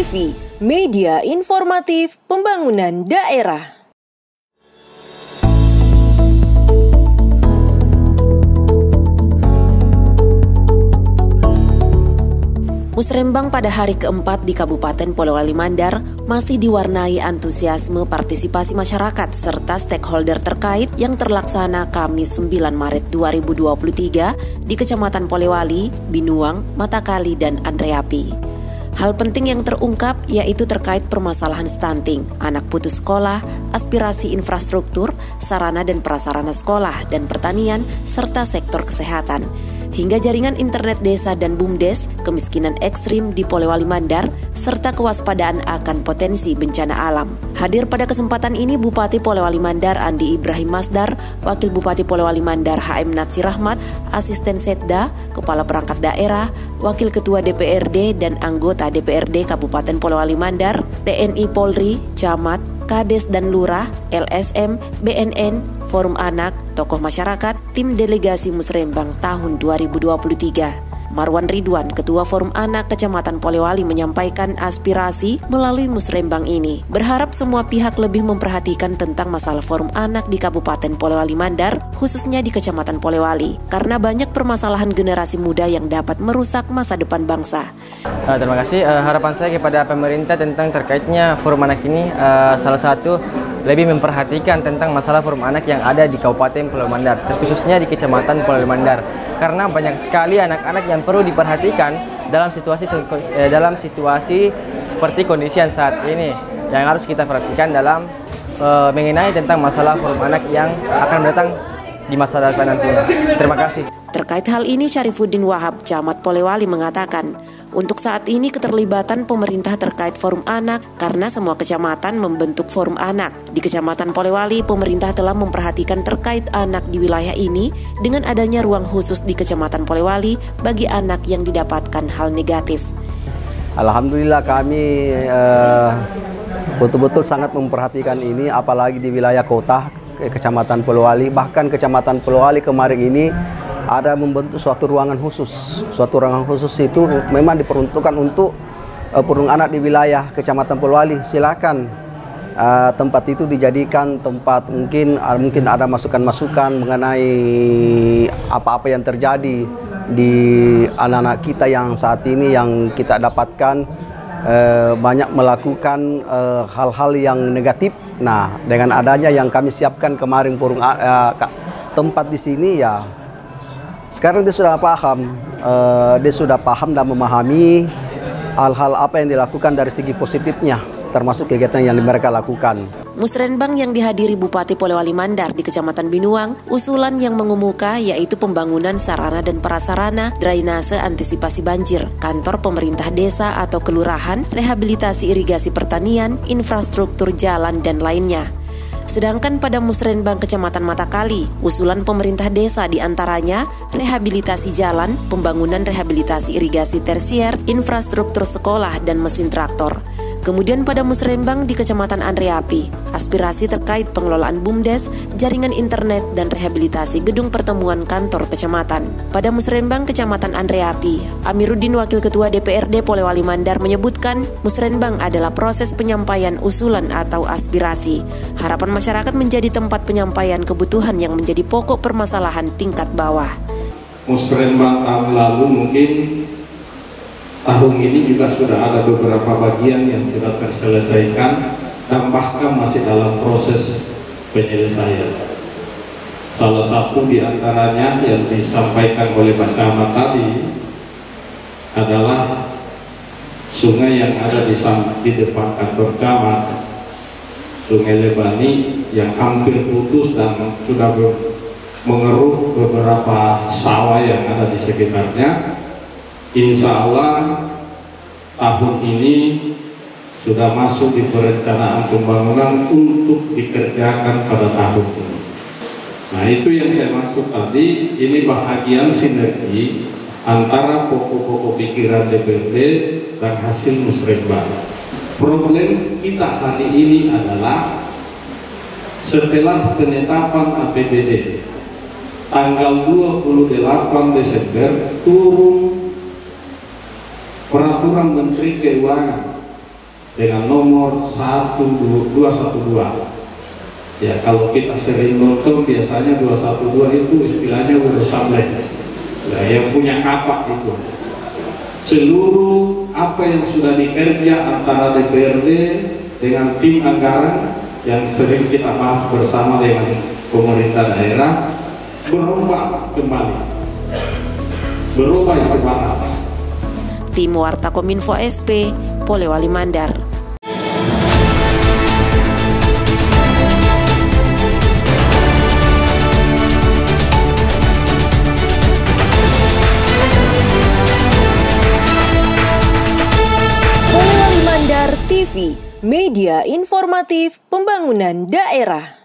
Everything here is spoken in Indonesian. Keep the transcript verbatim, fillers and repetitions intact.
V, media informatif pembangunan daerah. Musrembang pada hari keempat di Kabupaten Polewali Mandar masih diwarnai antusiasme partisipasi masyarakat serta stakeholder terkait yang terlaksana Kamis sembilan Maret dua ribu dua puluh tiga di Kecamatan Polewali, Binuang, Matakali, dan Andreapi. Hal penting yang terungkap yaitu terkait permasalahan stunting, anak putus sekolah, aspirasi infrastruktur, sarana dan prasarana sekolah dan pertanian, serta sektor kesehatan. Hingga jaringan internet desa dan BUMDes, kemiskinan ekstrim di Polewali Mandar, serta kewaspadaan akan potensi bencana alam. Hadir pada kesempatan ini Bupati Polewali Mandar Andi Ibrahim Masdar, Wakil Bupati Polewali Mandar H M Natsir Rahmat, Asisten Setda, Kepala Perangkat Daerah, Wakil Ketua D P R D dan anggota D P R D Kabupaten Polewali Mandar, T N I Polri, Camat, Kades dan Lurah, L S M, B N N, Forum Anak, tokoh masyarakat, tim delegasi Musrembang tahun dua ribu dua puluh tiga. Marwan Ridwan, Ketua Forum Anak Kecamatan Polewali menyampaikan aspirasi melalui Musrembang ini. Berharap semua pihak lebih memperhatikan tentang masalah Forum Anak di Kabupaten Polewali Mandar, khususnya di Kecamatan Polewali, karena banyak permasalahan generasi muda yang dapat merusak masa depan bangsa. Uh, terima kasih. Uh, harapan saya kepada pemerintah tentang terkaitnya Forum Anak ini, uh, salah satu lebih memperhatikan tentang masalah Forum Anak yang ada di Kabupaten Polewali Mandar, khususnya di Kecamatan Polewali Mandar. Karena banyak sekali anak-anak yang perlu diperhatikan dalam situasi eh, dalam situasi seperti kondisi yang saat ini, yang harus kita perhatikan dalam eh, mengenai tentang masalah Forum Anak yang akan datang di masa depan nantinya. Terima kasih. Terkait hal ini, Syarifuddin Wahab, Camat Polewali mengatakan, untuk saat ini keterlibatan pemerintah terkait Forum Anak karena semua kecamatan membentuk Forum Anak. Di Kecamatan Polewali, pemerintah telah memperhatikan terkait anak di wilayah ini dengan adanya ruang khusus di Kecamatan Polewali bagi anak yang didapatkan hal negatif. Alhamdulillah kami betul-betul uh, sangat memperhatikan ini, apalagi di wilayah kota Kecamatan Polewali. Bahkan Kecamatan Polewali kemarin ini ada membentuk suatu ruangan khusus. Suatu ruangan khusus itu memang diperuntukkan untuk uh, Forum Anak di wilayah Kecamatan Polewali. Silakan uh, tempat itu dijadikan tempat mungkin uh, mungkin ada masukan-masukan mengenai apa-apa yang terjadi di anak-anak kita yang saat ini yang kita dapatkan uh, banyak melakukan hal-hal uh, yang negatif. Nah, dengan adanya yang kami siapkan kemarin Forum uh, tempat di sini, ya sekarang dia sudah paham, uh, dia sudah paham dan memahami hal-hal apa yang dilakukan dari segi positifnya, termasuk kegiatan yang mereka lakukan. Musrembang yang dihadiri Bupati Polewali Mandar di Kecamatan Binuang, usulan yang mengemuka yaitu pembangunan sarana dan prasarana, drainase antisipasi banjir, kantor pemerintah desa atau kelurahan, rehabilitasi irigasi pertanian, infrastruktur jalan, dan lainnya. Sedangkan pada Musrembang Kecamatan Matakali, usulan pemerintah desa diantaranya rehabilitasi jalan, pembangunan rehabilitasi irigasi tersier, infrastruktur sekolah, dan mesin traktor. Kemudian pada Musrembang di Kecamatan Andreapi, aspirasi terkait pengelolaan BUMDes, jaringan internet, dan rehabilitasi gedung pertemuan kantor kecamatan. Pada Musrembang Kecamatan Andreapi, Amiruddin Wakil Ketua D P R D Polewali Mandar menyebutkan Musrembang adalah proses penyampaian usulan atau aspirasi. Harapan masyarakat menjadi tempat penyampaian kebutuhan yang menjadi pokok permasalahan tingkat bawah. Musrembang tahun lalu mungkin tahun ini juga sudah ada beberapa bagian yang sudah terselesaikan dan bahkan masih dalam proses penyelesaian. Salah satu di antaranya yang disampaikan oleh Pak Camat tadi adalah sungai yang ada di, di depan kantor Camat, Sungai Lebani, yang hampir putus dan sudah mengeruk beberapa sawah yang ada di sekitarnya. Insya Allah tahun ini sudah masuk di perencanaan pembangunan untuk dikerjakan pada tahun ini. Nah, itu yang saya maksud tadi, ini bahagian sinergi antara pokok-pokok pikiran D P R D dan hasil Musrembang. Problem kita hari ini adalah setelah penetapan A P B D tanggal dua puluh delapan Desember turun Peraturan Menteri Keuangan dengan nomor satu dua satu dua. Ya, kalau kita sering nonton biasanya dua satu dua itu istilahnya udah sampai. Ya, yang punya kapak itu. Seluruh apa yang sudah dikerja antara D P R D dengan tim anggaran yang sering kita bahas bersama dengan pemerintah daerah berubah kembali, berubah yang ke barat. Tim Warta Kominfo S P, Polewali Mandar. Polewali Mandar T V, media informatif pembangunan daerah.